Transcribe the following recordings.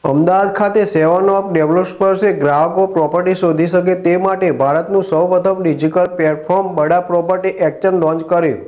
અમદાવાદ ખાતે 7up ડેવલપર્સે ગ્રાહકો property શોધી શકે તે માટે ભારતનું સૌપ્રથમ digital platform Bada property exchange launch કર્યું।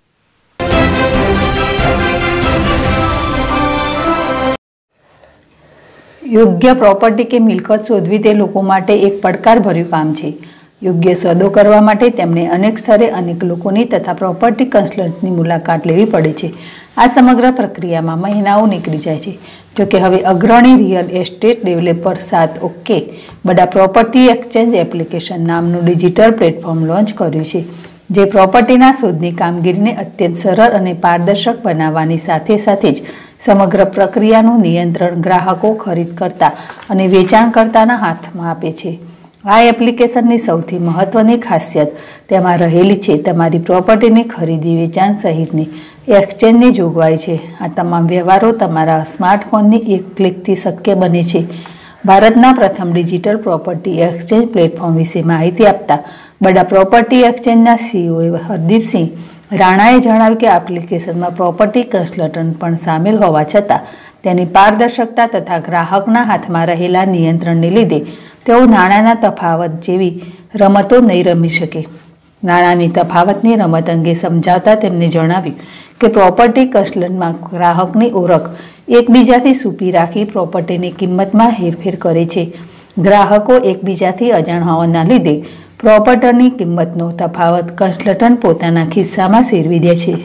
યોગ્ય પ્રોપર્ટી કે મિલકત શોધવી તે લોકો માટે એક પડકારભર્યું કામ છે। યોગ્ય સોદો કરવા માટે તેમણે અનેક સ્તરે અનેક લોકોની તથા પ્રોપર્ટી કન્સલ્ટન્ટની મુલાકાત લેવી પડે છે। આ સમગ્ર પ્રક્રિયામાં મહિનાઓ નીકળી જાય છે। જોકે હવે અગ્રણી real estate developer 7 Bada property exchange application નામનું ડિજિટલ પ્લેટફોર્મ લોન્ચ કર્યું છે, જે પ્રોપર્ટીના શોધની કામગીરીને અત્યંત સરળ અને પારદર્શક બનાવવાની સાથે સાથે જ સમગ્ર પ્રક્રિયાનું નિયંત્રણ ગ્રાહકો, ખરીદકર્તા અને વેચાણકર્તાના હાથમાં આપે છે। આ એપ્લિકેશનની સૌથી મહત્વની ખાસિયત તેમાં રહેલી છે તમારી પ્રોપર્ટીની ખરીદી, વેચાણ સહિતની એક્સચેન્જની જોગવાઈ છે। આ તમામ વ્યવહારો તમારા સ્માર્ટફોનની એક ક્લિકથી શક્ય બને છે। ભારતના પ્રથમ ડિજિટલ પ્રોપર્ટી એક્સચેન્જ પ્લેટફોર્મ વિશે માહિતી આપતા બડા પ્રોપર્ટી એક્સચેન્જના CEO હરદીપસિંહ રાણાએ જણાવ્યું કે એપ્લિકેશનમાં પ્રોપર્ટી કન્સલ્ટન્ટ પણ સામેલ હોવા છતાં તેની પારદર્શકતા તથા ગ્રાહકના હાથમાં રહેલા નિયંત્રણને લીધે તેઓ નાણાંના તફાવત જેવી રમતો નહીં રમી શકે। નાણાંની તફાવતની રમત અંગે સમજાવતા તેમણે જણાવ્યું કે પ્રોપર્ટી કન્સલ્ટન્ટમાં ગ્રાહકની ઓળખ એકબીજાથી છુપી રાખી પ્રોપર્ટીની કિંમતમાં હેરફેર કરે છે। ગ્રાહકો એકબીજાથી અજાણ હોવાના લીધે પ્રોપર્ટીની કિંમતનો તફાવત કન્સલ્ટન્ટ પોતાના ખિસ્સામાં શેરવી દે છે।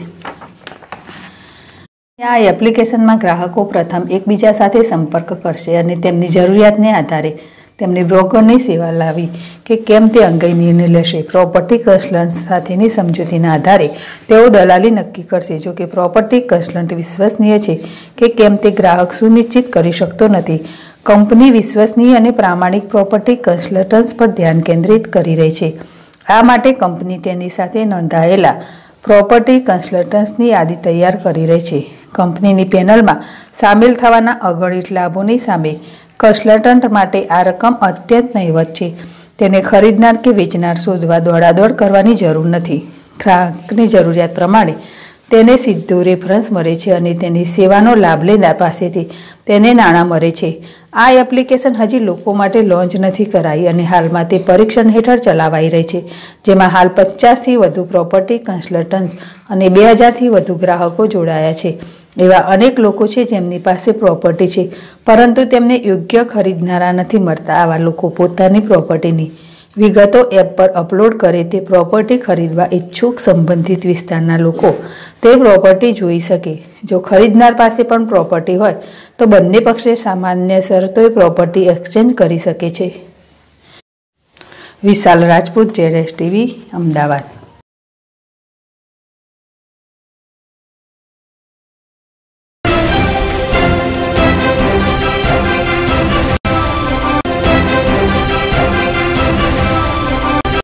આ એપ્લિકેશનમાં ગ્રાહકો પ્રથમ એકબીજા સાથે સંપર્ક કરશે અને તેમની જરૂરિયાતને આધારે તેમની બ્રોકરની સેવા લાવી કે કેમ તે અંગે નિર્ણય લેશે। પ્રોપર્ટી કન્સલ્ટન્ટ સાથેની સમજૂતીના આધારે તેઓ દલાલી નક્કી કરશે। જો કે પ્રોપર્ટી કન્સલ્ટન્ટ વિશ્વસનીય છે કે કેમ તે ગ્રાહક સુનિશ્ચિત કરી શકતો નથી। કંપની વિશ્વસનીય અને પ્રામાણિક પ્રોપર્ટી કન્સલ્ટન્ટ્સ પર ધ્યાન કેન્દ્રિત કરી રહી છે। આ માટે કંપની તેની સાથે નોંધાયેલા પ્રોપર્ટી કન્સલ્ટન્ટ્સની યાદી તૈયાર કરી રહી છે। કંપનીની પેનલમાં સામેલ થવાના અગણિત લાભોની સામે કન્સલ્ટન્ટ માટે આ રકમ અત્યંત નહિવત છે। તેને ખરીદનાર કે વેચનાર શોધવા દોડાદોડ કરવાની જરૂર નથી। ગ્રાહકની જરૂરિયાત પ્રમાણે તેને સીધો રેફરન્સ મળે છે અને તેની સેવાનો લાભ લેનાર પાસેથી તેને નાણાં મળે છે। આ એપ્લિકેશન હજી લોકો માટે લોન્ચ નથી કરાઈ અને હાલમાં તે પરીક્ષણ હેઠળ ચલાવાઈ રહી છે, જેમાં હાલ 50થી વધુ પ્રોપર્ટી કન્સલ્ટન્ટ્સ અને 2000થી વધુ ગ્રાહકો જોડાયા છે। એવા અનેક લોકો છે જેમની પાસે પ્રોપર્ટી છે પરંતુ તેમને યોગ્ય ખરીદનારા નથી મળતા। આવા લોકો પોતાની પ્રોપર્ટીની વિગતો એપ પર અપલોડ કરે તે પ્રોપર્ટી ખરીદવા ઈચ્છુક સંબંધિત વિસ્તારના લોકો તે પ્રોપર્ટી જોઈ શકે। જો ખરીદનાર પાસે પણ પ્રોપર્ટી હોય તો બંને પક્ષે સામાન્ય શરતોએ પ્રોપર્ટી એક્સચેન્જ કરી શકે છે। વિશાલ રાજપૂત, ZSTV, અમદાવાદ।